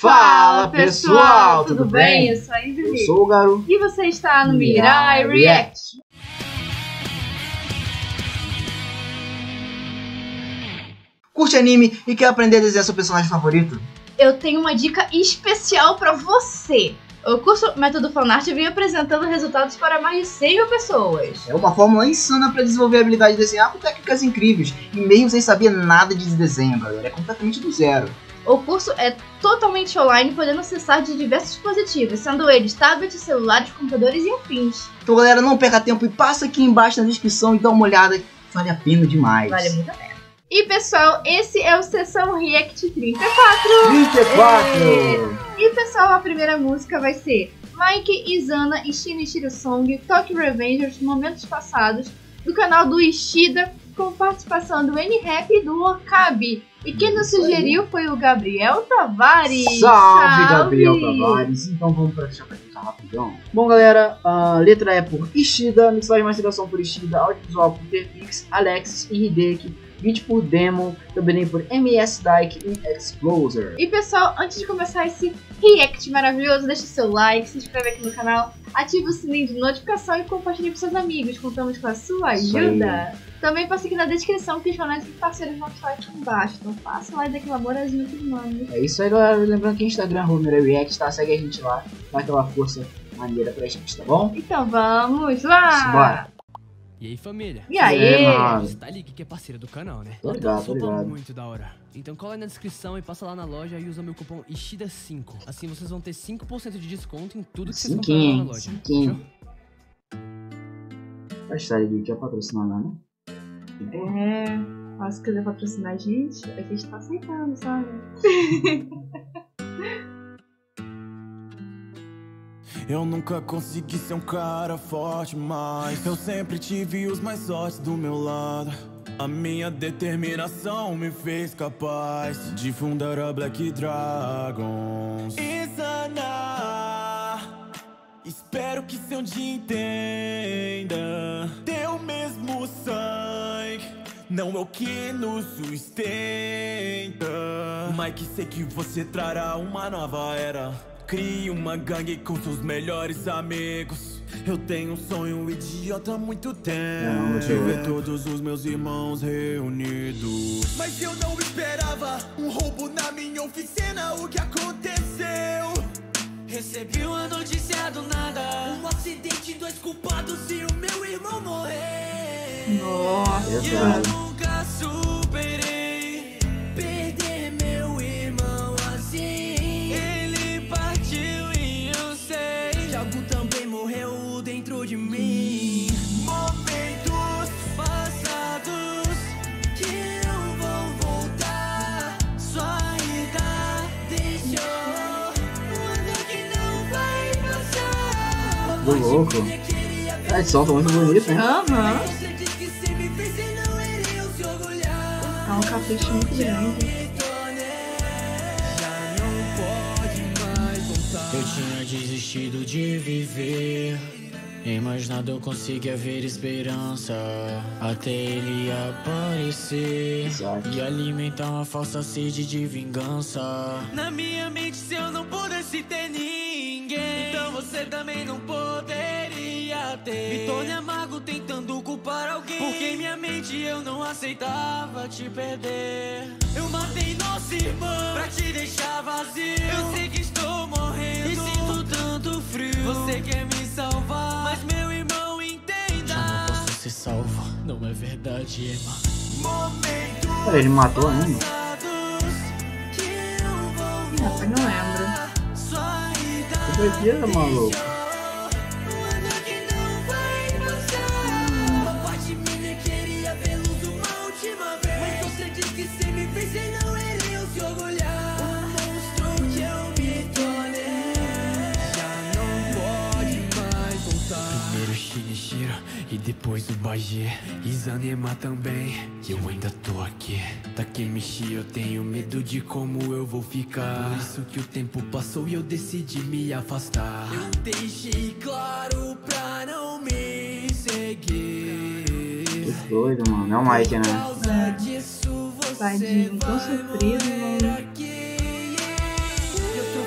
Fala pessoal, tudo bem? Eu sou a Invi. Eu sou o Garu. E você está no Mirai React. Curte anime e quer aprender a desenhar seu personagem favorito? Eu tenho uma dica especial para você. O curso Método Fanart vem apresentando resultados para mais de 100 mil pessoas. É uma fórmula insana para desenvolver a habilidade de desenhar com técnicas incríveis. E mesmo sem saber nada de desenho, galera. É completamente do zero. O curso é totalmente online, podendo acessar de diversos dispositivos, sendo eles tablets, celulares, computadores e afins. Então, galera, não perca tempo e passa aqui embaixo na descrição e dá uma olhada. Vale a pena demais. Vale muito a pena. E pessoal, esse é o Sessão React 34! 34! E pessoal, a primeira música vai ser Mike, Izana e Shinichiro Song, Tokyo Revengers, Momentos Passados, do canal do Ishida, com participação do N-Rap e do Okabe. E quem nos sugeriu foi o Gabriel Tavares. Salve, Gabriel Tavares! Então vamos para deixar pra gente rapidão. Bom, galera, a letra é por Ishida, mixagem e masterização por Ishida, audiovisual por Perfix, Alexis e Hideki, beat por Demon, também por MS Dyke e Exploser. E pessoal, antes de começar esse react maravilhoso, deixa o seu like, se inscreve aqui no canal, ativa o sininho de notificação e compartilhe com seus amigos. Contamos com a sua ajuda. Também passa aqui na descrição que os canais e parceiros vão estar aqui embaixo. Então faça lá e dê aquele amorzinho pros manos. É isso aí, galera. Lembrando que o Instagram é Mirai React, tá? Segue a gente lá, vai ter uma força maneira pra gente, tá bom? Então vamos lá! Bora! E aí, família? E aí? mano? Você tá ligado que é parceira do canal, né? Tô Ela ligado, tem tô uma sopa ligado. muito da hora. Então cola aí na descrição e passa lá na loja e usa meu cupom ISHIDA5. Assim vocês vão ter 5% de desconto em tudo que vocês comprarem lá na loja. Cinquinho. A história de quer patrocinar lá, né? Se quiser patrocinar a gente tá aceitando, sabe? Eu nunca consegui ser um cara forte, mas eu sempre tive os mais fortes do meu lado. A minha determinação me fez capaz de fundar a Black Dragons. Izana, espero que você um dia entenda. Teu mesmo sangue não é o que nos sustenta. Mike, sei que você trará uma nova era. Crie uma gangue com seus melhores amigos. Eu tenho um sonho idiota há muito tempo de ver todos os meus irmãos reunidos. Mas eu não esperava um roubo na minha oficina. O que aconteceu? Recebi uma notícia do nada. Um acidente, 2 culpados e o meu irmão morreu. Nossa! E eu nunca superei perder meu irmão assim. Algo também morreu dentro de mim. Momentos passados que não vão voltar. Sua ida deixou uma dor que não vai passar. Do louco. A edição tá muito bonita, hein? Aham. Você disse que se me fez e não iriam se orgulhar. É um capricho muito grande. Eu tinha desistido de viver, imaginado eu conseguia ver esperança, até ele aparecer. Exato. E alimentar uma falsa sede de vingança. Na minha mente, se eu não pudesse ter ninguém, então você também não poderia ter. Me torne amargo tentando culpar alguém, porque em minha mente eu não aceitava te perder. Eu matei nosso irmão pra te deixar vazio. Eu sei que estou morrendo e sinto tanto frio. Você quer me salvar, mas meu irmão entenda. Já não posso ser salvo, não é verdade, Emma. Momentos Pera, ele matou ainda? que não vão Nossa, não lembro. sua ida. Que doideira, maluco. Primeiro Shinichiro e depois o Bajie. Izana e Ema também, e eu ainda tô aqui. Takemichi, eu tenho medo de como eu vou ficar. Por isso que o tempo passou e eu decidi me afastar. Eu deixei claro pra não me seguir. Que doido, mano. É o Mike, né? Tadinho, tão sofrido, mano. Eu tô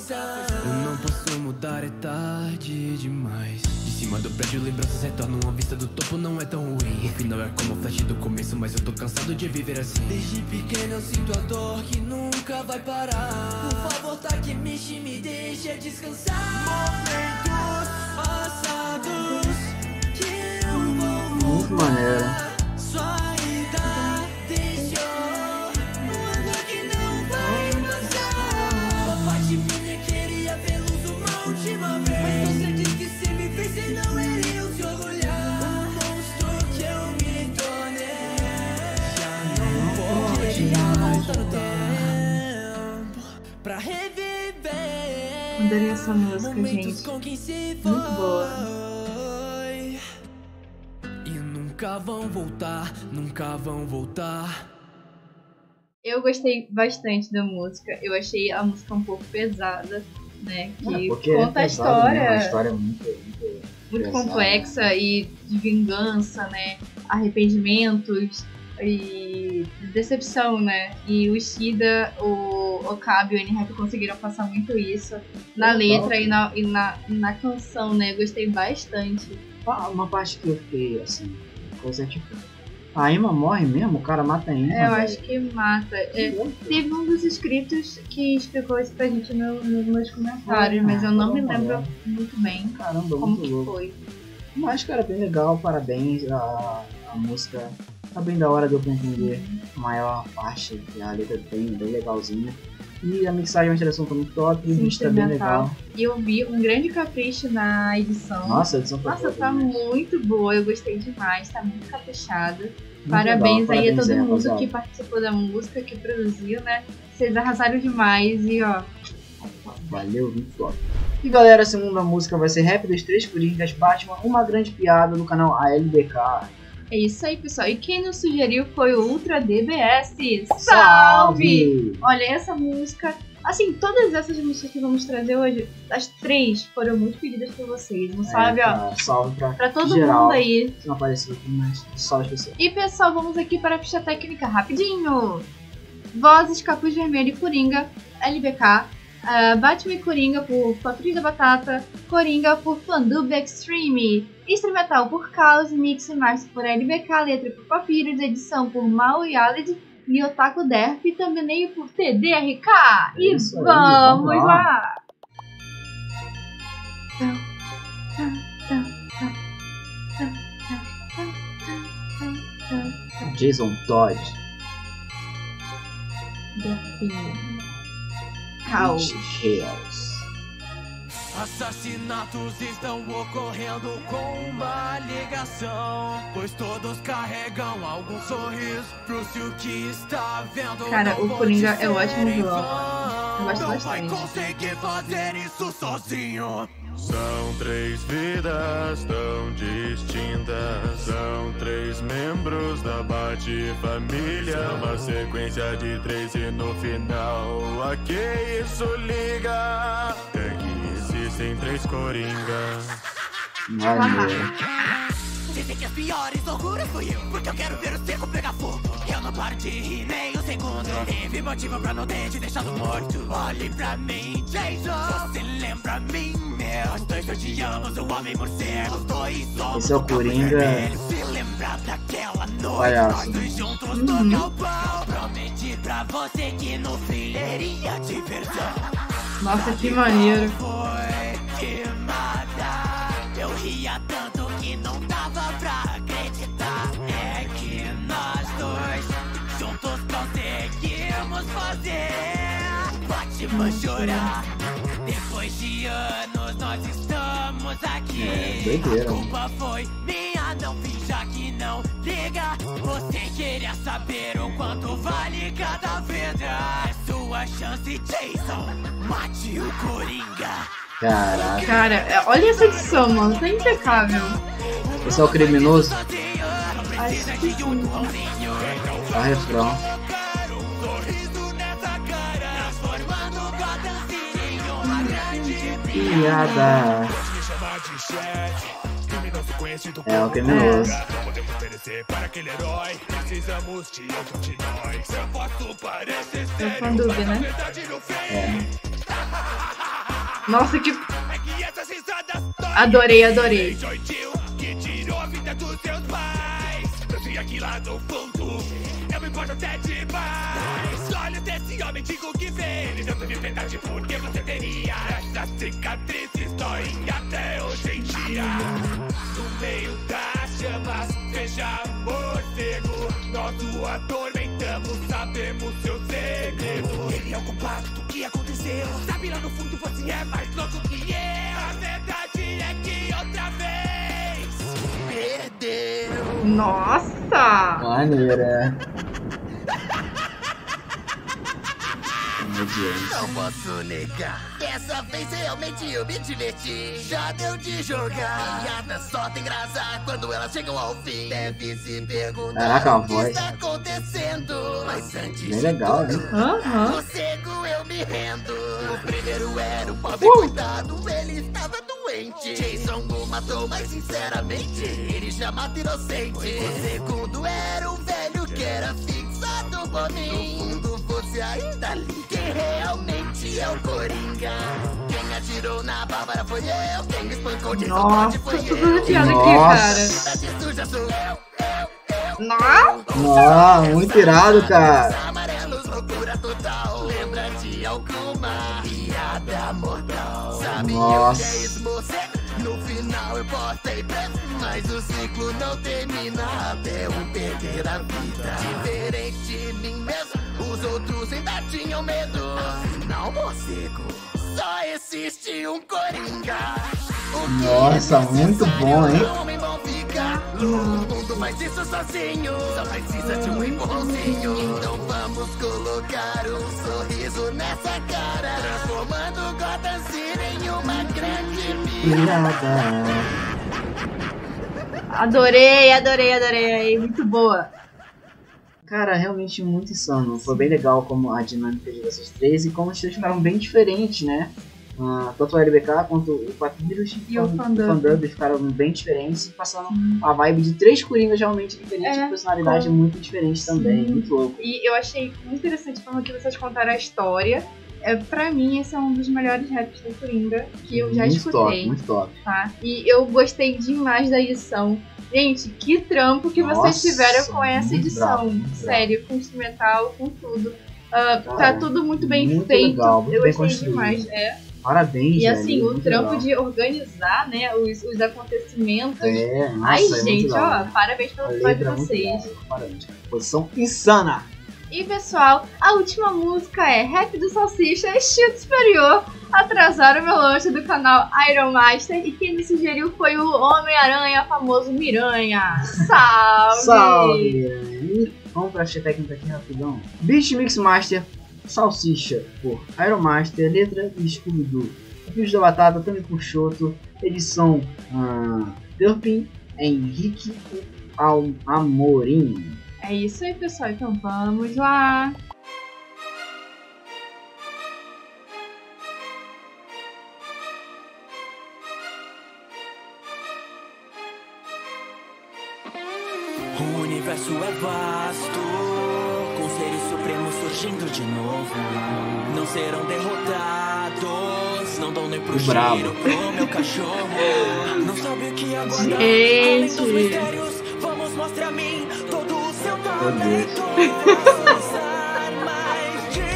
Eu não posso mudar, é tarde demais. De cima do prédio, lembranças retornam. A vista do topo não é tão ruim. O final é como o flash do começo, mas eu tô cansado de viver assim. Desde pequeno eu sinto a dor que nunca vai parar. Por favor, taque me deixa descansar. Momentos passados que não vou Muito maneiro. sua ida deixou uma dor que não vai passar. Uma parte minha queria vê-los uma última vez, mas você disse que se me visse não iriam se orgulhar. O monstro que eu me tornei já não vou querer voltar no tempo pra reviver. Adorei essa música, gente. Com quem se Muito boa. foi. E nunca vão voltar, nunca vão voltar. Eu gostei bastante da música. Eu achei a música um pouco pesada, né? Que Porque conta é a pesado, né? história Uma história muito muito pesada. complexa e de vingança, né? Arrependimentos e decepção, né? E o Ishida, o Okabe e o N-Rap conseguiram passar muito isso na letra e na canção, né? Eu gostei bastante. Uma parte que eu fiquei assim, coisa tipo, a Emma morre mesmo? O cara mata a Emma? Eu acho que mata. Teve um dos inscritos que explicou isso pra gente nos comentários, mas eu não me lembro muito bem Caramba, como muito que louco. foi. Mas, cara, bem legal, parabéns. A música tá bem da hora, deu pra entender a maior parte que a letra tem, bem legalzinha. E a mixagem e a direção tá muito top, e o Sim, vídeo tá bem instrumental. legal. E eu vi um grande capricho na edição. Nossa, a edição tá Nossa, boa tá também. muito boa, eu gostei demais, tá muito caprichada. Muito Parabéns legal, aí a todo parabéns aí, mundo rapaziada. que participou da música, que produziu, né? Vocês arrasaram demais e ó. Valeu, muito top. E galera, a segunda música vai ser Rap dos Três Coringas Batman, uma grande piada no canal ALBK. É isso aí, pessoal. E quem nos sugeriu foi o Ultra DBS. Salve! Salve! Olha, essa música. Assim, todas essas músicas que vamos trazer hoje, as 3 foram muito pedidas por vocês. Um salve, ó. Tá, salve Pra todo geral. mundo aí. Se não apareceu aqui, mas salve especial. E pessoal, vamos aqui para a ficha técnica rapidinho. Vozes, Capuz Vermelho e Coringa, LBK. Batman e Coringa por Patrulha da Batata. Coringa por Fandub Extreme. Instrumental por Caos, Mix e Master por LBK. Letra por Papyrus. Edição por Mal e Aled. E Otaku Derp e também por TDRK. E Isso aí, vamos vamos lá. Jason Todd. Caos. Chaos. Assassinatos estão ocorrendo com uma ligação, pois todos carregam algum sorriso pro se o que está vendo. Cara, não o pode Coringa é ser ótimo em vilão. vão. Eu gosto Não vai bastante. conseguir fazer isso sozinho. São 3 vidas tão distintas. São 3 membros da Bat-família. Uma sequência de 3 e no final a que isso liga? É que existem 3 coringas. Maneiro. Dizem que as piores loucuras fui eu, porque eu quero ver o circo pegar fogo. Eu não paro de rir nem um segundo. Teve motivo pra não ter te deixado morto. Olhe pra mim, Jason. Você lembra mim, meu? Nós dois odiamos o homem morcego. Os dois somos Esse é o Coringa. Se lembra daquela noite, Palhaço. nós dois juntos no galpão. Prometi pra você que no fim teria diversão. Nossa, que maneiro. Foi te matar. Eu ria tanto que não dava pra acreditar. É que nós dois juntos conseguimos fazer Batman chorar. Depois de anos nós estamos aqui. doideira. A culpa foi minha, não finja que não liga. Você queria saber o quanto vale cada vida. É sua chance, Jason. Mate o Coringa. Caraca. Cara, olha essa edição, mano. Tá impecável. Esse é o criminoso? Acho que sim. Tá refrão. Piada. É o criminoso. Podemos oferecer para aquele herói. Precisamos de outro de nós. Eu posso parecer É o Fandub, né? verdade no fim. Nossa, que... Adorei, adorei. Aqui lá no fundo, eu me importo até demais. Olha desse homem, digo que vê. Ele não teve verdade porque você teria. Essa cicatriz dói até hoje em dia. No meio das chamas, veja morcego. Nós o atormentamos, sabemos seu segredo. Ele é o culpado do que aconteceu. Sabe, lá no fundo você é mais louco que eu. A verdade é que outra vez perdeu. Nossa! Maneira. Meu Deus. Não posso negar, dessa vez realmente eu me diverti. Já deu de jogar. Piadas só tem graça quando elas chegam ao fim. Deve se perguntar Caraca, a o que voz. está acontecendo. Mas antes Bem legal, né? Aham. do cego eu me rendo. O primeiro era o pobre coitado, ele estava doente. Jason o matou, mas sinceramente ele já mata inocente. O segundo era o velho que era fixado por mim. No fundo você ainda ali. Quem realmente é o Coringa? Quem atirou na Bárbara foi eu. Quem espancou de Nossa, foi tô eu. toda piada aqui, Nossa. cara. Suja sou eu. Nossa! Nossa, muito irado, cara. Amarelos, loucura total. Lembra de alguma piada mortal? Sabe Nossa. o que é isso, você? No final eu postei preso, mas o ciclo não termina até eu perder a vida. Diferente de mim mesmo, os outros ainda tinham medo. Afinal, morcego, só existe um Coringa. O que Nossa, muito bom, hein? um homem bom fica no mundo, mas isso sozinho só precisa de um empurrãozinho. Então vamos colocar um sorriso nessa cara, transformando Gotham City em uma grande Irada. Adorei, adorei, adorei. Muito boa. Cara, realmente muito insano. Foi bem legal como a dinâmica de vocês três e como vocês ficaram bem diferentes, né? Tanto o LBK quanto o Papyrus E o Fandub. Fandub ficaram bem diferentes e passando a vibe de três coringas realmente diferentes, com personalidade muito diferente também, muito louco. E eu achei muito interessante a forma que vocês contaram a história. Pra mim, esse é um dos melhores raps da Coringa que eu já muito escutei. top, muito top. Tá? E eu gostei demais da edição. Gente, que trampo que vocês Nossa, tiveram com essa muito edição. bravo, muito Sério, com instrumental, com tudo. Cara, Tá tudo muito bem muito feito. legal, muito eu bem gostei construído. demais. Parabéns, E velho, assim, o muito trampo legal. de organizar, né, os acontecimentos. Nossa, Ai, é muito gente, legal. ó, parabéns pelo A trabalho de letra é muito vocês. legal, parabéns. Posição insana. E pessoal, a última música é Rap do Salsicha, Estilo Superior. Atrasaram o meu lanche do canal Iron Master. E quem me sugeriu foi o Homem-Aranha, famoso Miranha. Salve! Salve, Miranha. Vamos pra achar técnica aqui rapidão. Beat Mix Master, Salsicha por Iron Master, letra de Scooby-Doo. Filhos da Batata, também por Choto. Edição Durpin, Henrique Amorim. É isso aí, pessoal. Então vamos lá. O universo é vasto, com seres supremos surgindo de novo. Não serão derrotados, não dão nem pro Bravo. cheiro pro meu cachorro. Não sabe o que aguardar, Gente. além dos mistérios. Vamos, mostre a mim todo o seu talento. Deus. Posso lançar mais de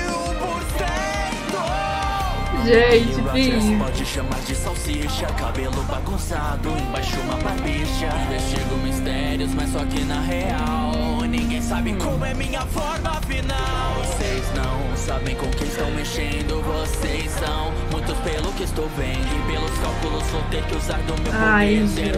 1%. Gente, Rogers filho. pode chamar de salsicha, cabelo bagunçado, embaixo uma barbicha. Investigo mistérios, mas só que na real ninguém sabe como é minha forma final. Vocês não sabem com quem estão mexendo. Vocês são muitos pelo que estou vendo. E pelos cálculos vou ter que usar do meu Ai, poder. gente.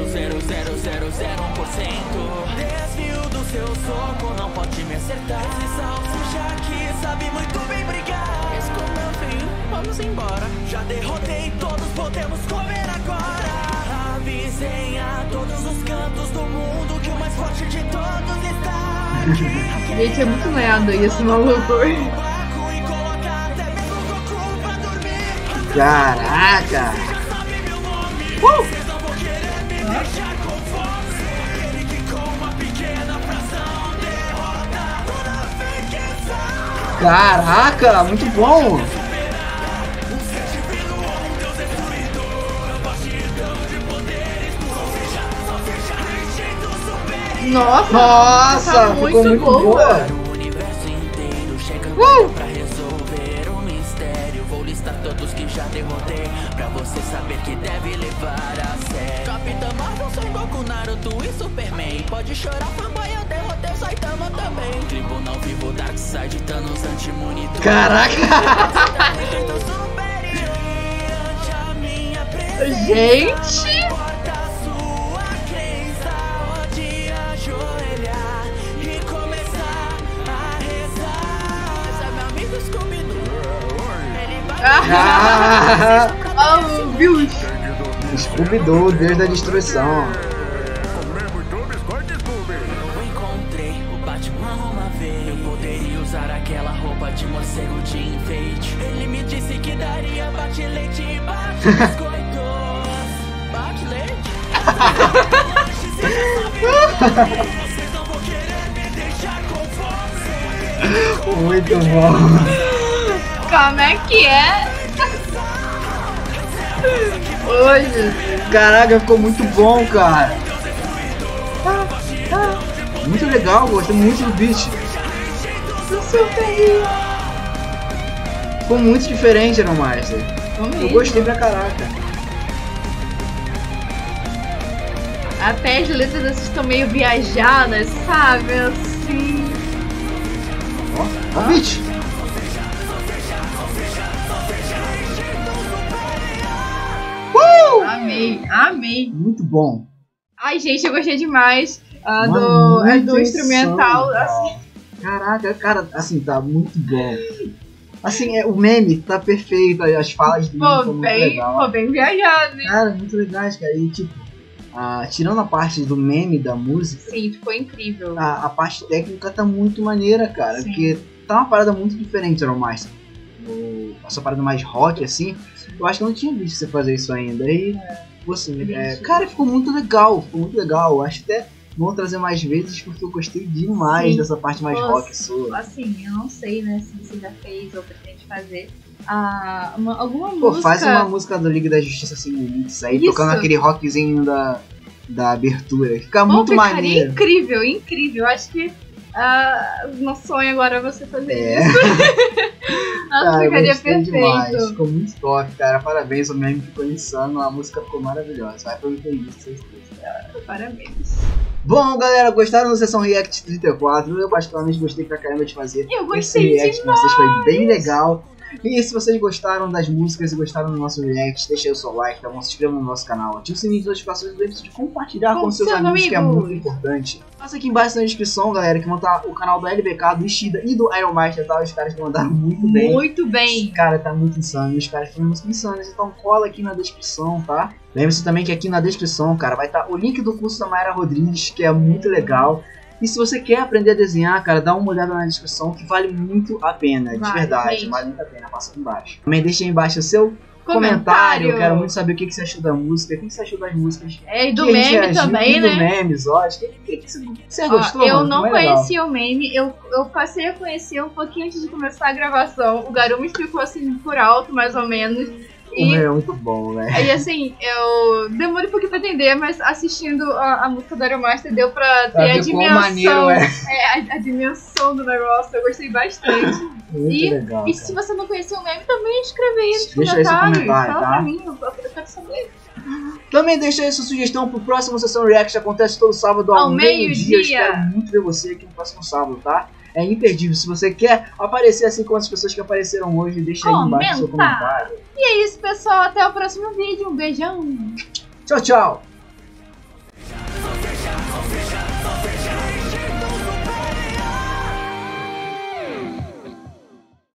0,000001%. Desvio do seu soco, não pode me acertar. Esse salsicha aqui sabe muito bem brigar. Esse como eu venho, vamos embora. Já derrotei todos, podemos comer agora. Avisem a todos os cantos do mundo que o mais forte de todos está aqui. Gente, é muito merda esse maluco. E colocar até mesmo o Goku pra dormir. Caraca! Sabe meu nome? Vocês não vão querer me deixar com fome. Ele que com uma pequena fração derrota toda a ficção. Caraca, muito bom! Nossa, tá ficou muito boa. O universo inteiro chegando pra resolver o mistério. Vou listar todos que já derrotei, pra você saber que deve levar a sério. Capitã Marvel, Son Goku, Naruto e Superman. Pode chorar, fanboy, eu derrotei o Saitama também. Tribunal vivo, Darkseid, Thanos, anti-monitor. Caraca! Gente! Oh, viu? Scooby-Doo, Deus da Destruição. Eu encontrei o Batman uma vez. Eu poderia usar aquela roupa de morcego de enfeite. Ele me disse que daria bate-leite e bate-biscoitos. Bate-leite? Vocês não vão querer me deixar com fome. Muito bom. Como é que é? Hoje. Caraca, ficou muito bom, cara. Muito legal, gostei muito do beat. Ficou muito diferente, Iron Master. Eu gostei pra caraca. Até as letras assim estão meio viajadas, sabe? Assim. Ó, o beat. Amei, amei. Muito bom. Ai, gente, eu gostei demais Mano, do instrumental. insano, Assim. Caraca, cara, assim, tá muito bom. Assim, o meme tá perfeito, as falas do meme estão muito legais. Pô, bem viajado, hein? Cara, muito legais, cara. E tipo, tirando a parte do meme da música, Sim, ficou incrível. a parte técnica tá muito maneira, cara. Sim. Porque tá uma parada muito diferente, Iron Master. Essa parada mais rock, assim, eu acho que eu não tinha visto você fazer isso ainda. E você, cara, ficou muito legal, ficou muito legal. Acho que até vou trazer mais vezes porque eu gostei demais Sim. dessa parte mais rock sua. Assim, eu não sei, né, se você já fez ou pretende fazer alguma Pô, música. faz uma música do Liga da Justiça assim, Remix aí, Isso. tocando aquele rockzinho da abertura. Fica Pô, muito ficaria maneiro. incrível, incrível. Acho que nosso sonho agora é você fazer isso. Cara, Ficaria gostei perfeito. demais. Ficou muito top, cara. Parabéns, o meme ficou insano, a música ficou maravilhosa. Vai pra mim vocês três, cara. Parabéns. Bom, galera, gostaram da sessão React 34? Eu particularmente gostei pra caramba de fazer. Eu Esse gostei react com vocês foi bem legal. E se vocês gostaram das músicas e gostaram do nosso react, deixa aí o seu like, tá bom? Se inscreva no nosso canal, ative o sininho de notificações e lembre-se de compartilhar com seus amigos, que é muito importante. Passa aqui embaixo na descrição, galera, que vão estar o canal do LBK, do Ishida e do Iron Master, tá? Os caras que mandaram muito bem. Muito bem. Cara, tá muito insano, os caras estão muito insanos, então cola aqui na descrição, tá? Lembre-se também que aqui na descrição, cara, vai estar o link do curso da Mayra Rodrigues, que é muito legal. E se você quer aprender a desenhar, cara, dá uma olhada na descrição, que vale muito a pena, de verdade, gente. vale muito a pena, passa aqui embaixo. Também deixa aí embaixo o seu comentário, eu quero muito saber o que você achou da música, o que você achou das músicas. E do que a gente meme reagiu, também, e né? do memes, ó, você gostou? Eu mano? não Foi legal. conhecia o meme, eu passei a conhecer um pouquinho antes de começar a gravação. O Garu me explicou assim por alto, mais ou menos. O meme é muito bom, velho. E assim, eu demorei um pouquinho pra entender, mas assistindo a música do Iron Master deu pra ter a dimensão. Maneiro, a dimensão do negócio, eu gostei bastante. Muito legal. E se você não conhecia o meme, também escreve aí nos Deixa aí seu comentários. comentário, Fala tá? pra mim, eu quero saber. Também deixa aí sua sugestão pro próximo Sessão React, que acontece todo sábado ao meio-dia. Eu espero muito ver você aqui no próximo sábado, tá? É imperdível. Se você quer aparecer assim como as pessoas que apareceram hoje, deixa aí embaixo seu comentário. E é isso, pessoal. Até o próximo vídeo. Um beijão. Tchau, tchau!